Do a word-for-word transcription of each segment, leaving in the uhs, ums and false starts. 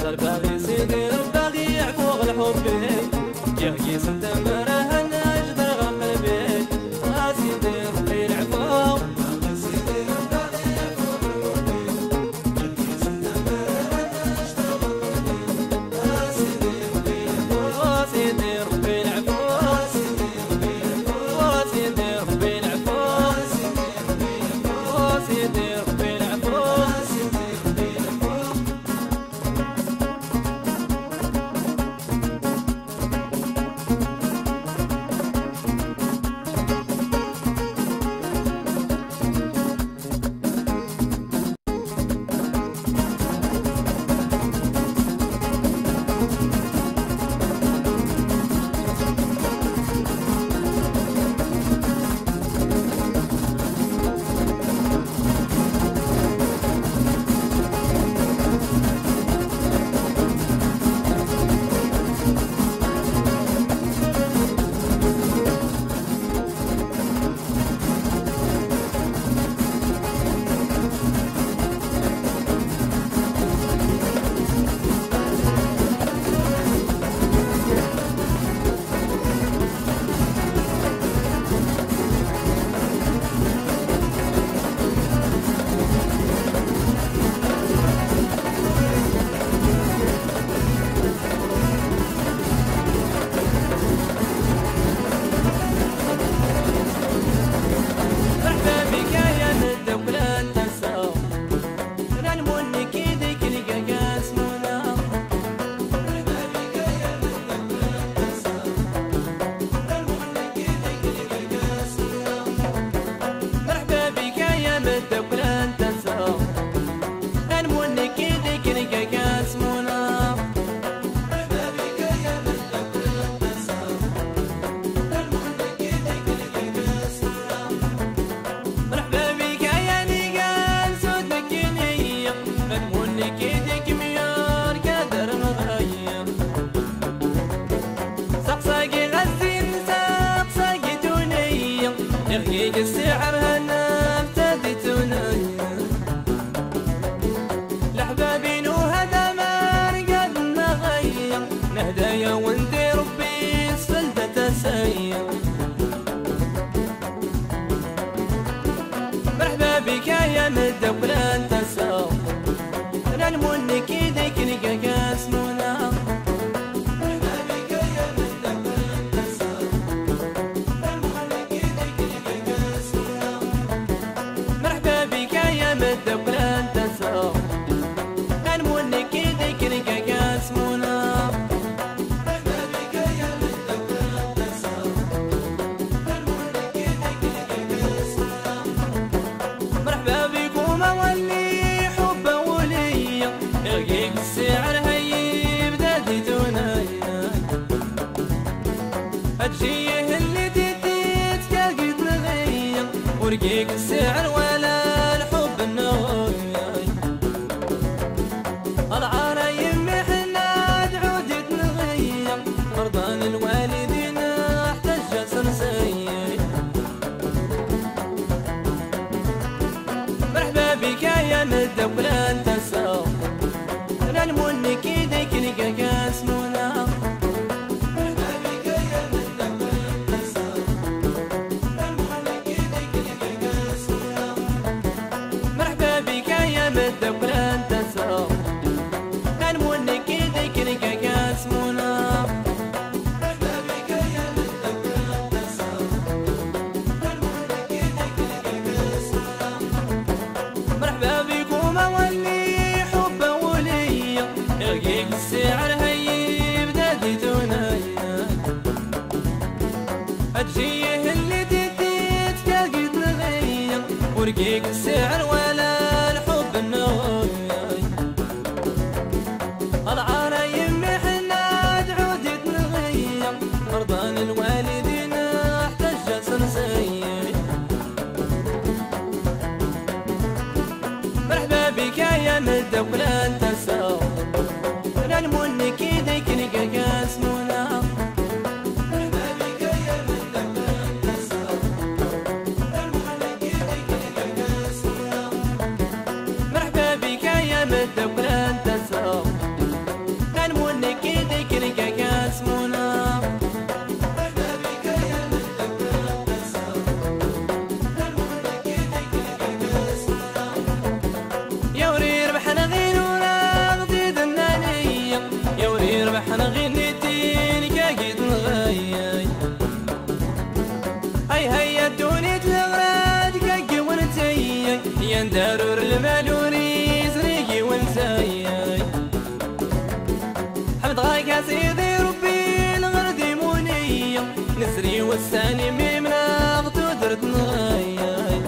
الباغي سيدي الباغي يعفو الحب يغيس التمره النجد غم البيت سيدي ربي العفو سيدي الباغي يعفو يغيس التمره النجد غم سيدي ربي العفو سيدي ربي العفو سيدي ربي العفو سيدي ربي العفو يغيق السعر هنا ابتديتونا لحبابي وهذا ما رقد نغير نهدايا وندي ربي سفلدة تسير مرحبا بك يا مدبر انت ساو ننمونك يديك نقاك اسمونا هتجيه اللي تديت كاقد نغير ورقيق السعر ولا الحب النغير مالوري زريقي ونساي حمد غايك يا سيدي ربي الغردي موني نسري والثاني ميمنا غتودرت نغاي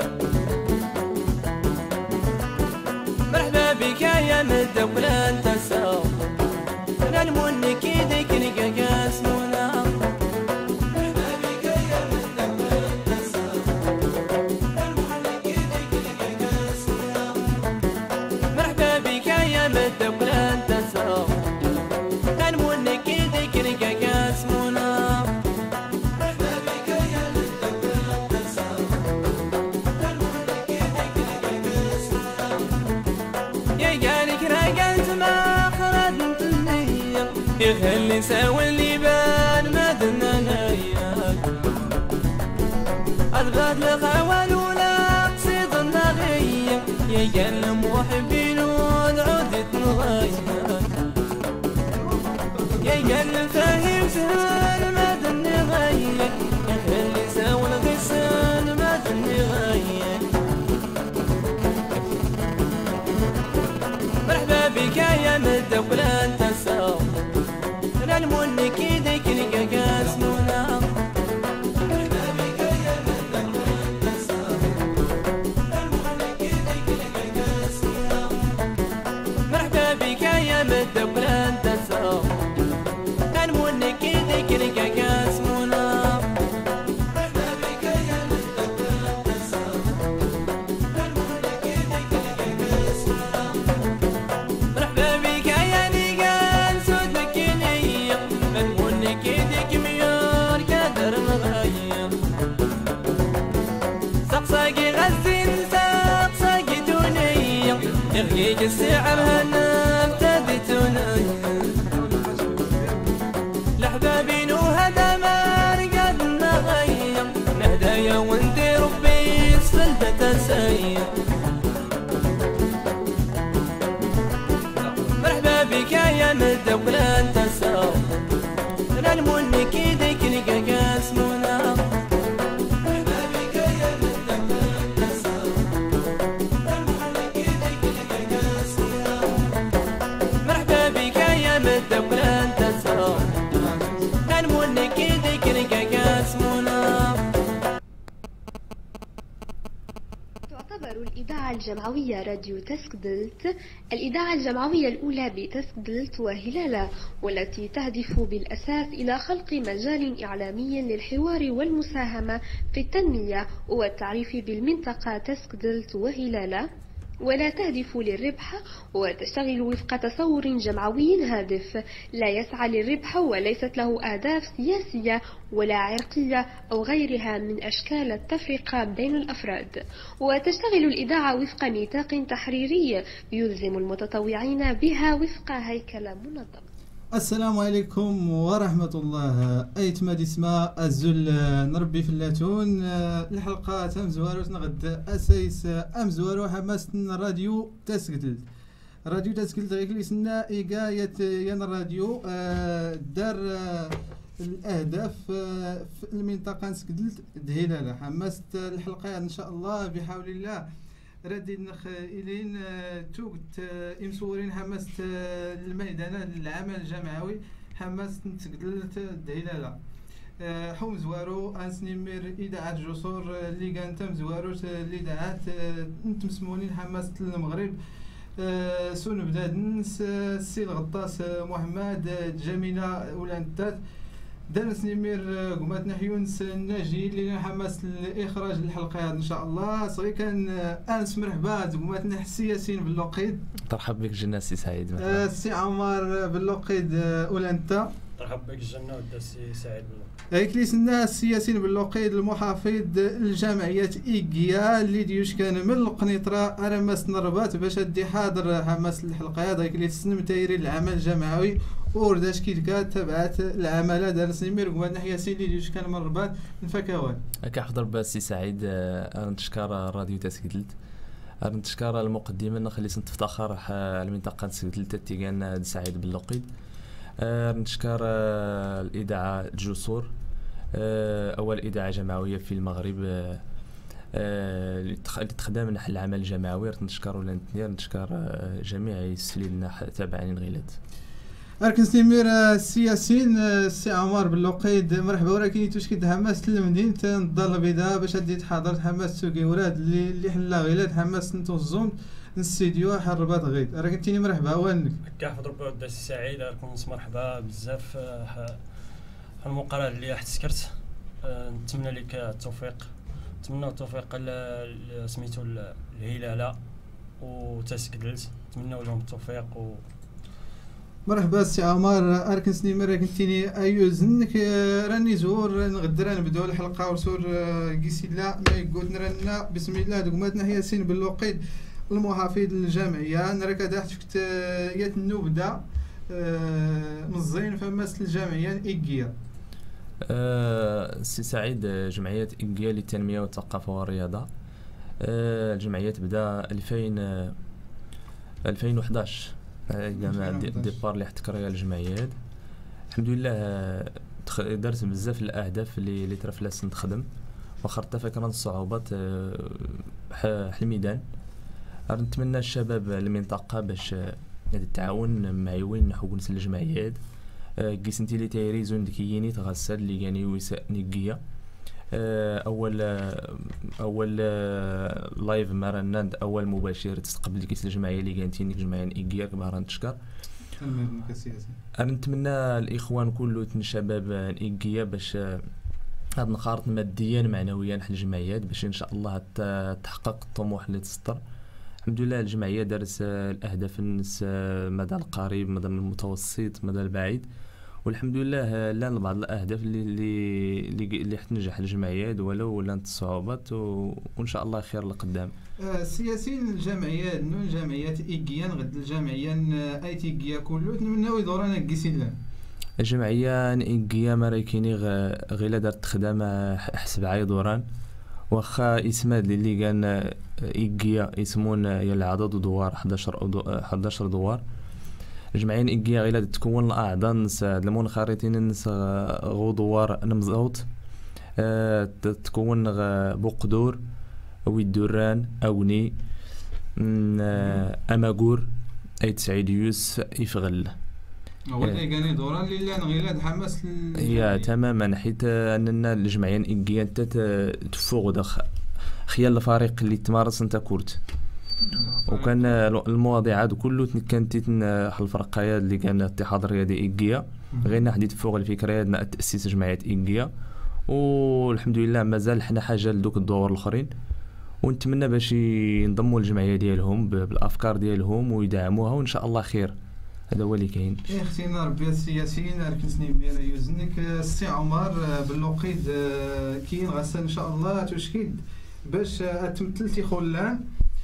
مرحبا بك يا مدولا انت ساو انا الموني كيديك نلقى كاسمونا مرحبا بك يا مدولا انت ساو الموني كيديك نلقى كاسمونا مرحبا بك يا مدولا انت ساو الموني كيديك نلقى كاسمونا مرحبا بك يا مدولا انت ساو الموني كيديك نلقى كاسمونا يا قالك راقلت ما خرجت النية يخلي ساوي اللي بان ما دنا نايا أضغط لخوال ولا قصيد النغية يا قال محبين ونعودت نغايا يا قال فاهم سهل ما دني غاية يخلي ساوي الغسان ما دني غاية مرحبا بك يا مدولا انت ساو انا الموني كيديك نلقى كاسمونا مرحبا بك يا مدولا انت ساو الموني كيديك نلقى كاسمونا مرحبا بك يا مدولا انت ساو الموني كيديك نلقى كاسمونا مرحبا بك يا مدولا انت ساو الموني كيديك نلقى كاسمونا مرحبا بك يا نيقان سود مكينية الموني كيديك ميار كادر مغاية سقساقي غزين سقساقي دونية يغيك الساعة بهنا ابتدي تونية لحبابين وهذا ما رقد نغاية نهدايا وانتي ربي سفلتة ساية مرحبا بك يا مدولا انت ساو انا الموني كيديك نلقى كاسمونا مرحبا بك يا مدولا انت ساو الموني كيديك نلقى كاسمونا مرحبا بك يا مدولا انت ساو الموني كيديك نلقى كاسمونا. تعتبر الإذاعة الجمعوية راديو تسكدلت الإذاعة الجمعوية الأولى بتسكدلت وهلالة، والتي تهدف بالأساس إلى خلق مجال إعلامي للحوار والمساهمة في التنمية والتعريف بالمنطقة تسكدلت وهلالة، ولا تهدف للربح وتشتغل وفق تصور جمعوي هادف لا يسعى للربح وليست له أهداف سياسية ولا عرقية أو غيرها من أشكال التفرقة بين الأفراد. وتشتغل الإذاعة وفق نطاق تحريري يلزم المتطوعين بها وفق هيكل منظم. السلام عليكم ورحمة الله. أيت ما ديسما الزل نربي في اللاتون الحلقة تمزوارو تنغد أسايس أمزوارو حماس راديو تسكدل راديو تسكدل غير لسنا إيقاية ين الراديو دار الأهداف في المنطقة تسكدل دهيلالة حماس الحلقة إن شاء الله بحول الله ردي نخ إلين توقت إمسورين حماس الميدان العمل الجمعوي حماس تقدلت دهيلالة حوم زوارو أنسنمر إذاعة جسور اللي كان تم زوارو الإذاعات نتم سمونين حماس المغرب سون بداد نس السي الغطاس محمد جميلة ولانتات دانس نمير قمات نحيونس الناجي اللي حماس الإخراج الحلقة إن شاء الله صغير كان أنس مرحبا قمات نحسي ياسين باللقيد ترحب بك جنة سي سعيد السي عمر باللقيد ولانتا ترحب بك جنة والسي سعيد باللقيد هيك ليس الناس ياسين باللقيد المحافظ الجمعية إيجيا اللي ديوش كان من القنيطرة أرمس نربات باش دي حاضر حماس الحلقة هذا هيك ليس نمتيري العمل الجمعوي ورداش كي كانت تبعت العمالة دارس نمير قوان نحيا سيدي اللي كان من الرباط الفكاوان كنحضر بسي سعيد نتشكر راديو تسكدلت نتشكر المقدمة نخلي نتفتخر على المنطقة تسكدلت تيغان سعيد باللقيد نتشكر الإذاعة الجسور أول إذاعة جمعوية في المغرب آه، اللي تخ- اللي تخدم نحل العمل الجماعي. نشكر ولا نتنير نشكر آه، جميع السليلنا تابعين غيلات. أركن سنيمير السياسيين السي عمر بن لقيد مرحبا. ولكن توشكي حماس المدينة نضل بدا باش هادي تحضر حماس سوقي وراد اللي اللي حلا غيلات حماس نتو الزوم نستديو حربات غيد. راك تيني مرحبا وانك كنحفظ ربي ودي السي سعيد. راكم مرحبا بزاف المقرر اللي حت سكرت. آه، نتمنى لك التوفيق، نتمنى التوفيق ل- سميتو ل- الهلالة وتسكدلت، نتمنى لهم التوفيق. و مرحبا السي عمر. أركن سنيمير راك تيني أيوزنك راني زور نغدر نبداو الحلقة وسور كيسيلا ما يقول نرانا بسم الله دقماتنا ياسين بن لقيد المحافظ الجامعية. نراك داحت فكت يات النبدا مزين فماس الجامعية إيكيا. آه، سي سعيد، آه، جمعية إيكيا للتنمية والثقافة والرياضة. آه، الجمعية تبدا ألفين آه، ألفين وحداش كان ديبار اللي احتكر الجمعيات. الحمد لله آه، تخ- درت بزاف الاهداف اللي اللي ترفلاس نخدم وخرت فكرة الصعوبات آه، ح- ح الميدان. نتمنى الشباب المنطقة باش آه، هاد التعاون معي وين نحو نسل الجمعيات. قيسنتي لي تيريزون ديكييني تغسل اللي يعني ويسا نيكيا. آه، اول آه، اول آه، لايف مرانا اول مباشر تستقبل كيس الجمعيه اللي كانت نيك جمعيه ايكيا كبار نتشكر. انا نتمنى الاخوان كله الشباب ايكيا باش آه، هاد نخارط ماديا معنويا حل الجمعيات باش ان شاء الله ت- تحقق الطموح اللي تسطر. الحمد لله الجمعيه دارت آه، الاهداف الناس آه، مدى القريب مدى المتوسط مدى البعيد. والحمد لله لان بعض الاهداف اللي اللي اللي حتنجح الجمعيات ولو لانت الصعوبات و... وان شاء الله خير لقدام. السياسيين الجمعيات نو الجمعيات إيكيا غد الجمعية اي تيكيا كله نتمناو يدورانا كيسيلا. الجمعيه إيكيا مراكيني غير دارت خدام حسب عاي دوران واخا اسماد اللي كان إيكيا يسمون يا العدد دوار حداش دوار. الجمعية إيكيا غير تكون الأعضاء نس المنخرطين نس غدوار نمزوت أه تكون بقدور ويدوران أوني أه أماغور أي تسعيد يوس يفغل. أول اللي كان يدوران لله نغيلاد حماس يا تماما حيت أننا الجمعية إيكيا أنت تفوق دخ خيال الفريق اللي تمارس أنت كورت. وكان المواضيع كله كانت الفرقايات اللي كان الاتحاد الرياضي إيكيا غير نحديد فوق الفكره ديال تاسيس جمعيه إيكيا. والحمد لله مازال حنا حاجه لدوك الدور الاخرين ونتمنى باش ينضموا للجمعيه ديالهم بالافكار ديالهم ويدعموها وان شاء الله خير. هذا هو اللي كاين. اي اختينا ربي السياسيين ركزني ميرا يوزنك السي عمر باللوقيد كاين غسل ان شاء الله تشكيد باش تمثلتي خلان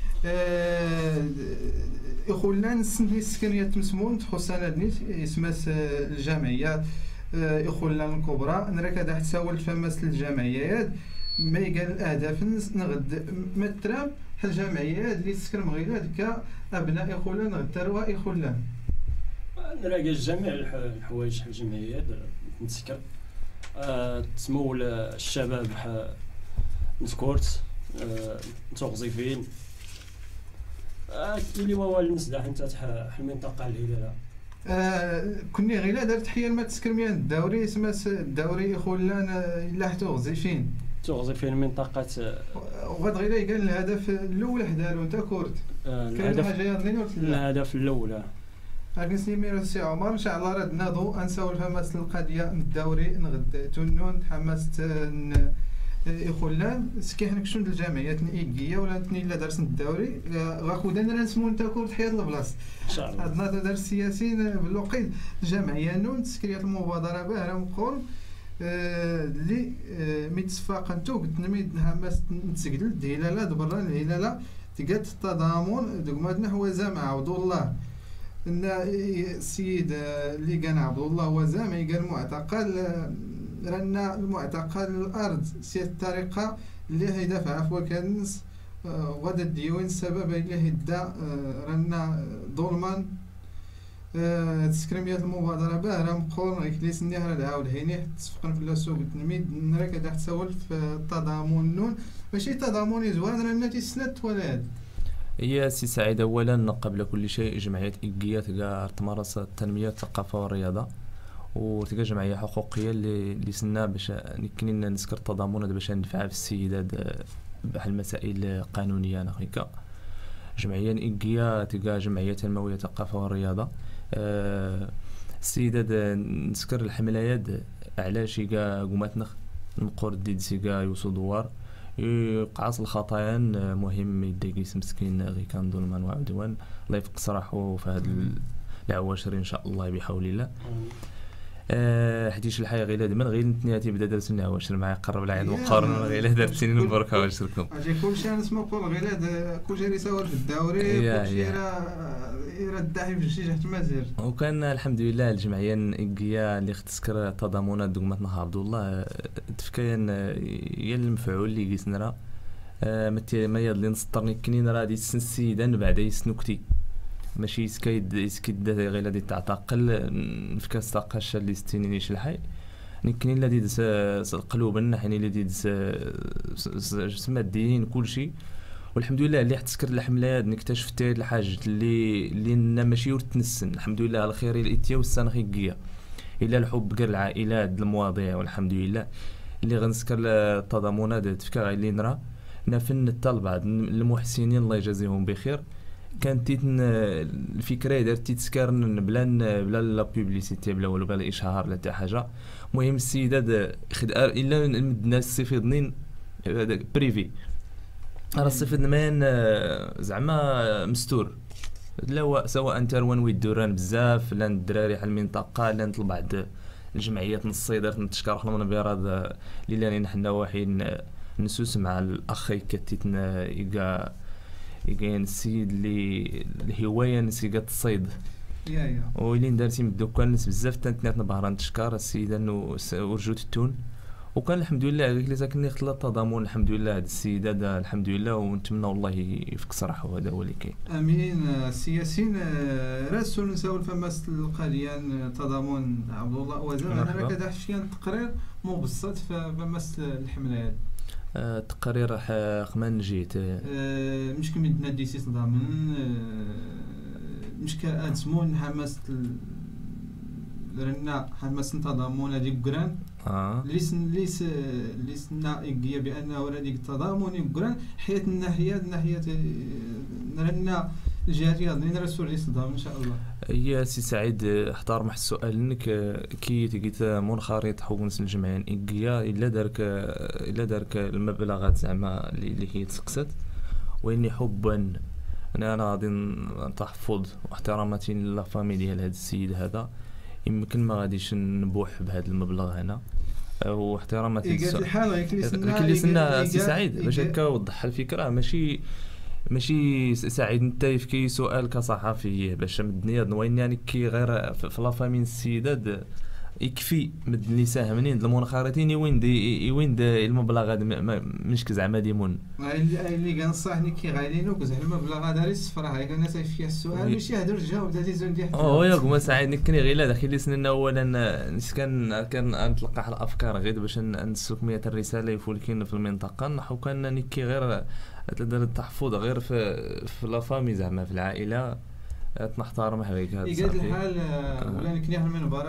إخوان سندي السكنية تمسمون تخصنا دنيت اسماس الجمعيات إخوان الكبرى نراك دا تساول فماس الجمعيات ما يقال الأهداف نغد مترام حل الجمعيات اللي تسكر مغيلات كأبناء إخوان نغد تروى إخوان نراك جميع الحوايج حل الجمعيات نتسكر أه تسمول الشباب نسكورت أه نتوظيفين آه اللي هو المصداح انت تاع المنطقه الهلالة. آه كوني غير دار تحيه ما تسكرميان الدوري اسمه الدوري اخوان الا حتى غزيفين توظيفين منطقه وغاد غير قال الهدف الاول حدارو انت كورت آه كاين حاجه الهدف الاول غادي نسميرو السي عمر ان شاء الله راه ناضو انساو فماس القضيه الدوري نغد تنون تحمست إخوان سكي حنا كشون الجمعيات إيكيا ولا تني لا درس الدوري غاخدنا نسمو نتا كور تحيا البلاص ان شاء الله. عندنا درس السياسيين بالوقيت الجمعيه نون تسكريات المبادره باهره مقول اللي ميتصفاق انتو قلت نميد نحمس نتسجل الهلاله دبرا الهلاله تقات التضامن دقماتنا هو زعما عبد الله ان السيد اللي كان عبد الله هو زعما قال معتقل لأن المعتقل الأرض سي الطريقة اللي هيدافع عفوا كنس غدا الديوان السبب اللي هيدا رانا ظلما تسكريميات المبادرة باهرة مقول غيكليس النهر العاود هيني تسفقن في السوق التلميذ نراك دا تسول في التضامن نون ماشي تضامني زوين راه تيسند ولا هاد هي سي سعيد، اولا قبل كل شيء جمعيه ايكيا تلقى تمارس التنميه الثقافه والرياضه، وتلقى جمعيه حقوقيه اللي اللي سنا باش يمكن نذكر التضامن باش ندفع في السيدات بحال المسائل القانونيه. انا هكا جمعيه ايكيا تلقى جمعيه تنمويه الثقافه والرياضه. أه السيدات نذكر الحملات علاش يلقى قوماتنا نقور ديد سيكا يوصو دوار يقعص الخطايا مهم يدقيس مسكين غي كان ظلما وعدوان، الله يفك سراحو في هاد العواشر ان شاء الله بحول الله. أه حديش الحياه غير هذا من غير نتنياتي بدا درت لنا عواشر معايا قرب العيد وقارن غير درت سنين مبارك عواشركم. اجي كلشي نسمعوا كل غير هذا كلشي رساله في الدوري كلشي راه راه الداعي في شي جهه مازال. وكان الحمد لله الجمعيه ايكيا اللي تذكر تضامنات دوماتنا عبد الله تفكاين هي المفعول اللي قيسنا أه ما يضلي نسطرني كنين راه دي سن السيدان بعدا يسنكتي ماشي سكايد يسكيد غير هادي تعتقل نفكا استقاش اللي ستيني شي الحي نكني الذي دس قلوبنا حني الذي دس ماديين كلشي. والحمد لله اللي تذكر الحملات نكتشفت هاد الحاجه اللي اللي ماشي ورتنسن الحمد لله على خير الاتيا والسنخيكيه الا الحب كاع العائلات المواضيع. والحمد لله اللي غنذكر التضامنات تفكر اللي نرى نفن الطلبه المحسنين الله يجازيهم بخير. كانت الفكره درتي تسكرن بلا بلا لا بوبليسيتي بلا والو بلا الاشهار لا حتى حاجه. المهم السيدات خد الا الناس الصفيدنين بريفي راه الصفيدمان زعما مستور لا سواء انت روان ويدوران بزاف لا الدراري حال المنطقه لا بعض الجمعيات الصيدات نتشكر حنا من بيراد اللي لاني حنا واحد نسوس مع الاخ كتيتنا يقا كاين السيد اللي الهوايه نسيقات الصيد يا يا ويلين دارتي من الدكان ناس بزاف تنتناتنا بهران تشكر السيده انه ورجوت التون. وكان الحمد لله اللي ساكنين اختلاط التضامن الحمد لله هاد السيده دا الحمد لله ونتمنى والله يفك صراحه هذا هو اللي كاين. امين. السياسيين راسو نساول فماس القاليان تضامن عبد الله وزاد انا كدا شي تقرير مبسط فماس الحملات أه تقرير خمان جيت أه مش كم يدنا سي تضامن أه مش كأزمون حماس رنا حماس تضامن هذيك كران اه ليس ليس ليسنا إيجيا بأنه هذيك التضامن كران حياة الناحية الناحية رنا الجهات يضنين رسول الاصدام ان شاء الله. هي سي سعيد احترم السؤال انك كي تجيت منخرط حوس الجمعيه ايكيا الا دارك الا دارك المبلغات زعما اللي هي تسقست واني حبا انا انا غادي تحفظ واحتراماتي لا فامي ديال هذا السيد هذا يمكن ما غاديش نبوح بهذا المبلغ هنا واحتراماتي اللي سنا سي سعيد باش هكا وضح الفكره ماشي ماشي سعيد انت في سؤال كصحفي باش مدنيا نوين يعني كي غير في لا فامين السيدات يكفي مد اللي ساهمين المنخرطين وين دي وين دي المبلغ هذا مش زعما ديمون اللي كنصحني كي غايلينو زعما المبلغ هذا راه الصفر هاي كان ناس فيها السؤال ماشي هادر جاوب هذه زون ديال اه ياك ما سعيد كني غير داخل لي سننا اولا كان كان نتلقى الافكار غير باش نسوق مية الرساله يفولكين في المنطقه نحو كان نكي غير التحفظ غير في في لا فامي زعما في العائله نحترم هذيك هذا يقاد الحال ولا نكني من المباراه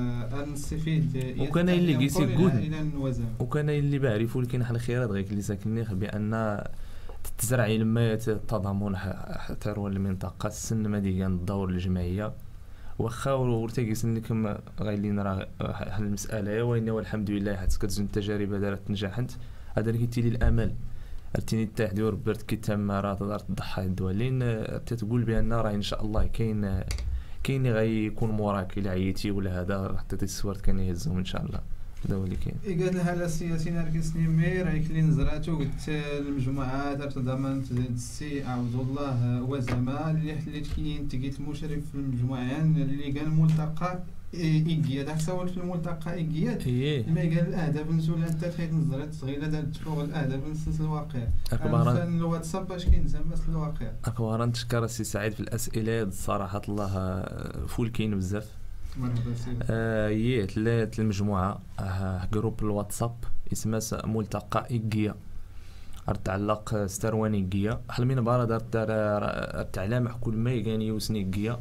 نستفيد وكان اللي قيسي كود وكان اللي بعرفوا لكن حال خيرات غير اللي ساكنين بان تزرع لما التضامن حتى رو المنطقه السن ما ديال الدور الجمعيه واخا ورتقي سنكم غايلين راه المساله وين والحمد لله حتى كتزن التجارب دارت نجحت هذا اللي كيتي لي الامل ارتيني التحدي وربرت كي تم راه تقدر تضحي الدولين تتقول بان راه ان شاء الله كاين كاين غيكون موراك الى عيتي ولا هذا حتى السوارت كان يهزهم ان شاء الله هذا هو اللي كاين. قال لها السياسيين ركزني مير هيك اللي نزراتو قلت المجموعات تضمن السي عبد الله وزما اللي حليت كاين تقيت مشرف في المجموعين اللي كان ملتقى إيجيا داك سوال في الملتقى إيجيا لما قال الأهداف نزول أنت تحيد نظرات صغيرة دارت تلوغ الأهداف نسلس الواقع أكبر الواتساب باش كينزل مثل الواقع أكبر نتشكر السي سعيد في الأسئلة صراحة الله فول كاين بزاف مرحبا سيدي. آه يي تلات المجموعة آه جروب الواتساب اسمه ملتقى إيجيا تعلق سترواني جيا حلمين بارا دار تعلامح كل ما يغاني يوسني جيا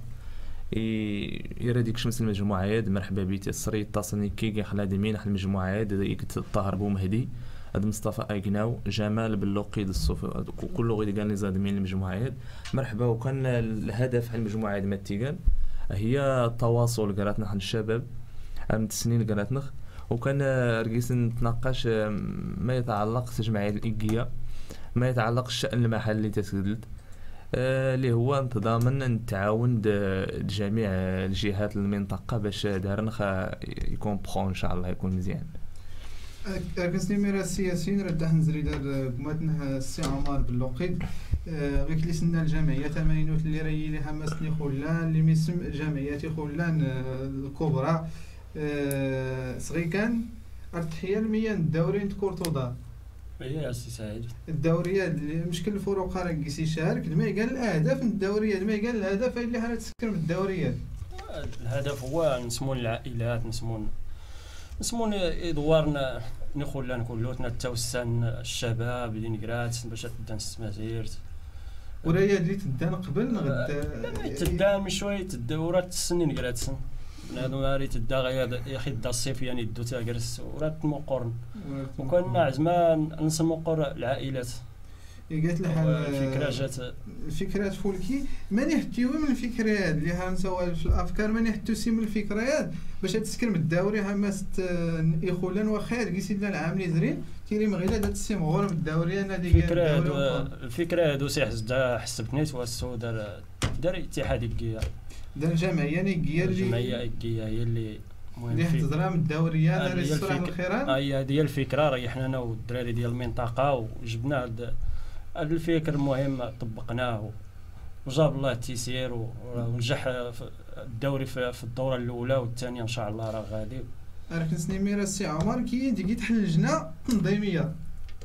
يرى ديك شمس المجموعة ياد مرحبا بيتي الصري اتصلني كي خلا ديمين حل المجموعة ياد يكت الطاهر بومهدي هاد مصطفى ايقناو جمال باللوقيد الصوفي كله غير قال لي زادمين المجموعة ياد مرحبا. وكان الهدف حل المجموعة ياد ماتيغان هي التواصل قراتنا حل الشباب عام سنين قراتنا وكان رقيس نتناقش ما يتعلق جمعية الإيجيا ما يتعلق الشأن المحلي تسجلت اللي آه هو تضامن التعاون جميع الجهات المنطقة باش دارنخ يكون بخو ان شاء الله يكون مزيان. كنسني ميرا السياسيين راه نزري دار بماتنا السي عمر باللوقيد غير كلي سنا الجمعيه ثمانينات اللي راهي لها مسني خلان اللي ميسم جمعيات خلان الكبرى صغي كان التحيه الميان الدوري كورتودا اي السي سعيد الدوريات مشكل الفروق راه كيس يشارك ما قال الاهداف من الدوريات ما قال الهدف اللي حنا تسكر من الدوريات. الهدف هو نسمون العائلات نسمون نسمون ادوارنا نخلان كلوتنا التوسان الشباب اللي نقرات باش تبدا نستمازيرت ورايا اللي تدان قبل غد تدان شويه الدورات السنين قرات سن هادو ماري تدا غير يا اخي دا الصيف يعني دو تا جرس ورات مقرن وكنا عزما نسمقر العائلات قالت لها الفكره جات الفكرات فولكي ما نحتيو من الفكريات اللي هنسوا في الافكار ما نحتو سي من الفكريات باش تسكر من الدوري ها ماست يخولن وخير كيسي لنا العام اللي زرين تيري مغيله دات السيم غور من الدوري انا ديك الفكره الفكره هادو سي حزدا حسبتني توسو دار دار اتحاد الكيا دار جمعيه نيكيه اللي الجمعيه الكيا هي اللي اللي حتضرا من الدوريات راه الصراحه من الخيران هي هذه هي الفكره ريحنا انا والدراري ديال المنطقه وجبنا هذا الفكر المهم طبقناه وجاب الله التيسير ونجح الدوري في الدوره الاولى والثانيه ان شاء الله راه غادي. راه كنسني ميرا السي عمر كي تجي تحل لجنه تنظيميه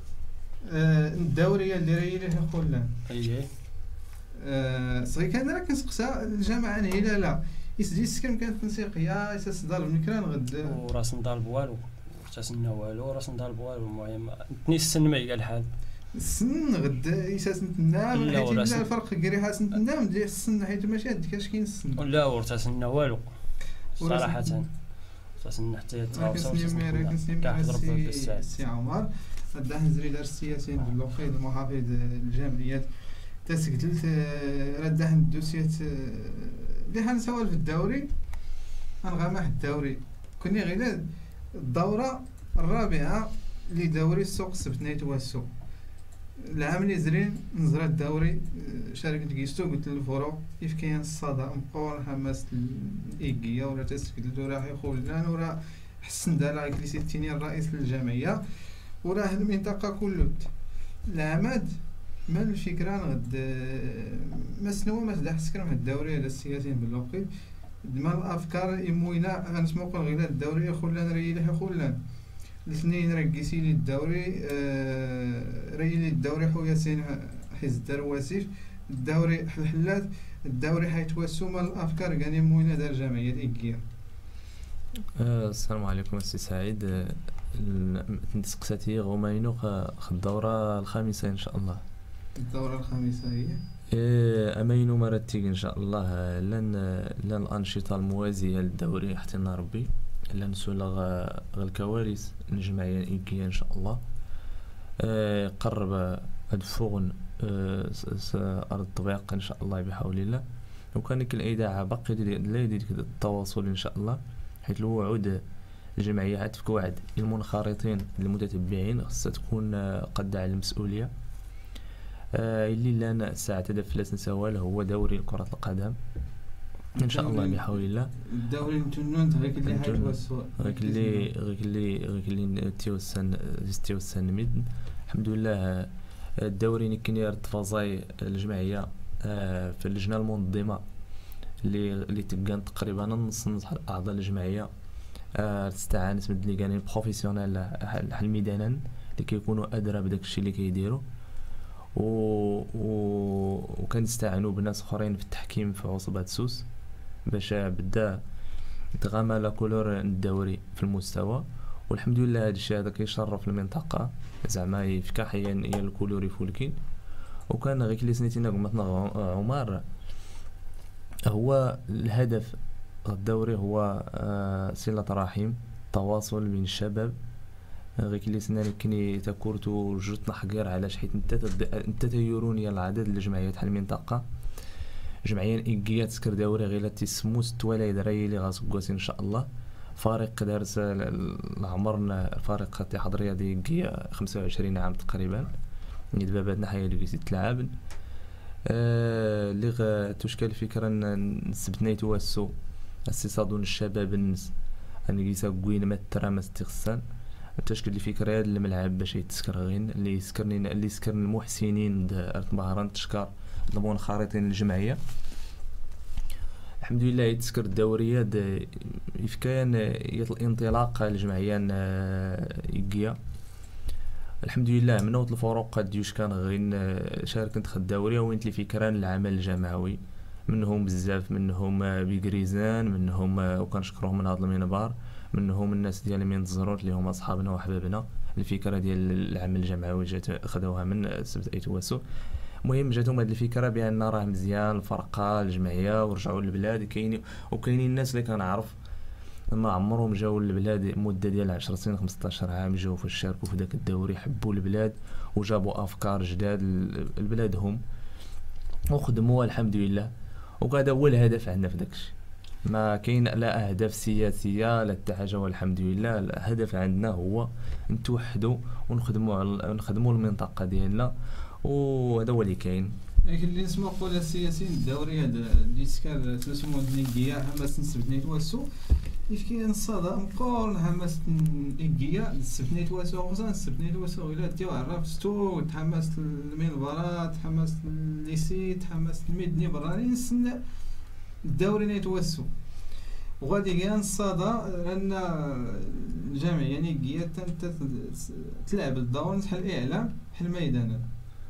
آه الدوريه اللي راهي لها خلان اييه آه صغير كان راه كنسقسا الجامعه هنا لا يسدي السكن كانت تنسيقيه اساس دار المكران غد وراس نضرب والو تسنى والو راس نضرب والو المهم تني السن ما قال الحال السن غد اساس نتنام حيت لا الفرق كري حاس نتنام ديال السن حيت ماشي هاد كاش كاين السن لا ورتسنى والو صراحه تسنى حتى يتواصل كنضرب بالساعه. السي عمر غدا نزري دار السياسيين باللوقيد المحافظ الجامعيات تسجلت راه الدوسيات اللي حنسوال في الدوري غنغامح الدوري كوني غير الدوره الرابعه لدوري السوق السبت تواسو العام اللي زرين نزرا الدوري شاركت كيستو قلت للفرو كيف كاين الصدى مقور حماس الايكيا ولا تسكت راه يخولنا وراه حسن دار كليسيتيني الرئيس للجمعيه وراه المنطقه كلها العماد ما الفكره غد ما سنوا ما تدح سكر من الدوري على السياسيين بالوقت دما الافكار يموينا غنسمو غير الدوري خلان ريله خلان الاثنين رقيسي لي الدوري آه ري لي الدوري خويا سين حيز دار واسيف الدوري الحلات الدوري حيتوسو مال الافكار كان موينه دار جمعيه ايكيا. أه السلام عليكم السي سعيد تنسقساتي غوماينو خ الدوره الخامسه ان شاء الله. الدوره الخامسه هي إيه امينو مرتيق ان شاء الله لن لن الانشطه الموازيه للدوري حتى ربي لن نسولغ الكوارث الجمعيه الايكيا ان شاء الله. أه قرب هاد فوغن أه ارض الطبيق ان شاء الله بحول الله وكان ديك الاذاعه باقي لا يدير التواصل ان شاء الله حيث الوعود الجمعيه عتفك وعد المنخرطين المتتبعين خاصها تكون قد على المسؤوليه. آه اللي لنا ساعه تدف لا نساوال هو دوري كره القدم ان شاء الله بحول الله. الدوري نتنون غير اللي حيتوسوا غير اللي غير اللي غير اللي تيوسن تيوسن ميد الحمد لله. الدوري نكني تفازاي الجمعيه آه في اللجنه المنظمه اللي اللي تبقى تقريبا نص اعضاء الجمعيه آه تستعان اسم اللي كانوا بروفيسيونيل حل ميدانا اللي كيكونوا ادرى بداك الشيء اللي كيديروا و و وكنستعانوا بناس اخرين في التحكيم في عصبة سوس باش بدا يتغامى لا كولور الدوري في المستوى والحمد لله هذا الشيء هذا كيشرف المنطقه زعما يفكح هي هي الكولوري فولكين. وكان غير كلي سنيتنا قمتنا عمر هو الهدف الدوري هو آه صلة رحم، تواصل بين الشباب. غير كلي سناني كني تكورتو جرتنا حقير علاش حيت انت انت تيروني العدد الجمعيات حال المنطقه جمعيه إيكيا تسكر دوري غير تسمو ست ولا دراري اللي غاسكواسين ان شاء الله. فريق دارس العمر فريق الاتحاد الرياضي إيكيا خمسة وعشرين عام تقريبا، دابا بعدنا حيا اللي كيزيد تلعب اللي آه تشكل فكره نسبتنا يتوسو السيصادون الشباب الناس ان يساقوين ما ترى ما استغسان تشكل الفكره هذا الملعب باش يتسكر غين اللي يسكرني اللي يسكرن المحسنين مهران تشكر ضمن خارطين الجمعيه. الحمد لله يتسكر الدوريات يفكان الانطلاق الجمعيه إيكيا. الحمد لله من وقت الفروق ديوش كان غين شاركت خد الدوري وانت لي فكران العمل الجمعوي منهم بزاف منهم بيغريزان منهم وكنشكرهم من هذا المنبر منهم الناس ديال من تزروت اللي هما اصحابنا وحبابنا. الفكره ديال العمل الجمعوي جات خدوها من سبت اي تواسو. المهم جاتهم هذه الفكره بان راه مزيان الفرقه الجمعيه ورجعوا للبلاد. كاين وكاينين الناس اللي كنعرف ما عمرهم جاوا للبلاد مده ديال عشر سنين خمسطاش عام جاوا فاش شاركوا في ذاك الدوري حبوا البلاد وجابوا افكار جداد لبلادهم وخدموها الحمد لله. وهذا هو الهدف عندنا في داكشي، ما كاين لا اهداف سياسيه لا حتى حاجه والحمد لله. الهدف عندنا هو نتوحدوا ونخدموا نخدموا المنطقه ديالنا وهذا هو اللي كاين. اللي نسمعوا قول السياسيين الدوري هذا اللي سكر تسمو إيكيا حماس نسبتني تواسو يفكي نصادم قول حماس إيكيا نسبتني تواسو خصنا نسبتني تواسو الا ديو عرفتو تحمس المنبرات تحمس الليسي تحمس المدني براني نسن الدوري نيتوسو وغادي كاع نصادا لان الجامعيه يعني إيكيا تلعب الدور بحال الاعلام بحال الميدانات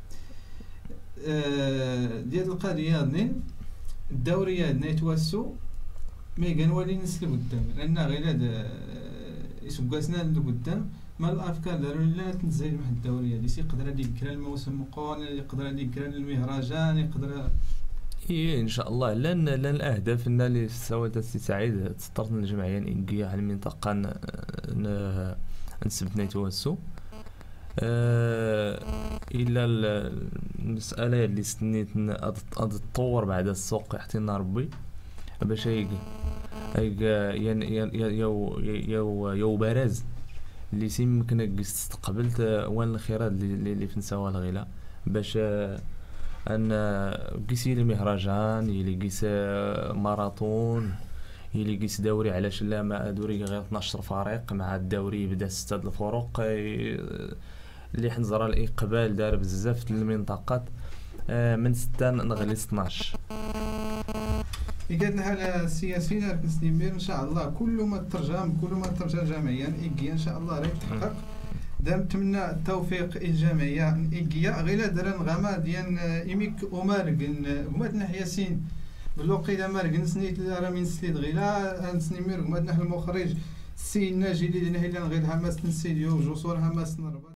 ديال القضيه هذين الدوري هذا يتوسو مي كنولي نسلو قدام لان غير هذا يسوقاسنا لقدام ما الافكار داروا لا تنزل واحد الدوري هذه يقدر هذيك كرا الموسم مقون يقدر هذيك كرا المهرجان يقدر اي ان شاء الله. لان لان الاهداف ان اللي سوات السي سعيد تسطرت الجمعيه إيكيا على المنطقه نسبتنا يتوسو أه الا المساله اللي استنيت تطور بعد السوق يحتينا ربي باش هيك هيك يعني يو يو يو بارز اللي يمكن استقبلت وين الخيرات اللي اللي في نساوها الغلا باش ان قيسي المهرجان يلي قيس ماراثون يلي قيس دوري علاش لا ما دوري غير اثناش فريق مع الدوري بدا ستة الفروق اللي حنزرى الاقبال دار بزاف في المنطقات من ستة نغلي اثناش. قالنا على السياسيين كنسنيمير ان شاء الله كل ما ترجم كل ما ترجم جمعيا إيكيا ان شاء الله راه يتحقق. دام نتمنى التوفيق الجمعيه إيكيا غير درن غما ديال ايميك ومارغن قمات نحياسين بالوقيته مارغن سنيت راه من سليد غيلا نسنيمير قمات نحل المخرج السي ناجي اللي هنا غير حماس نسيديو وجسور حماس نربط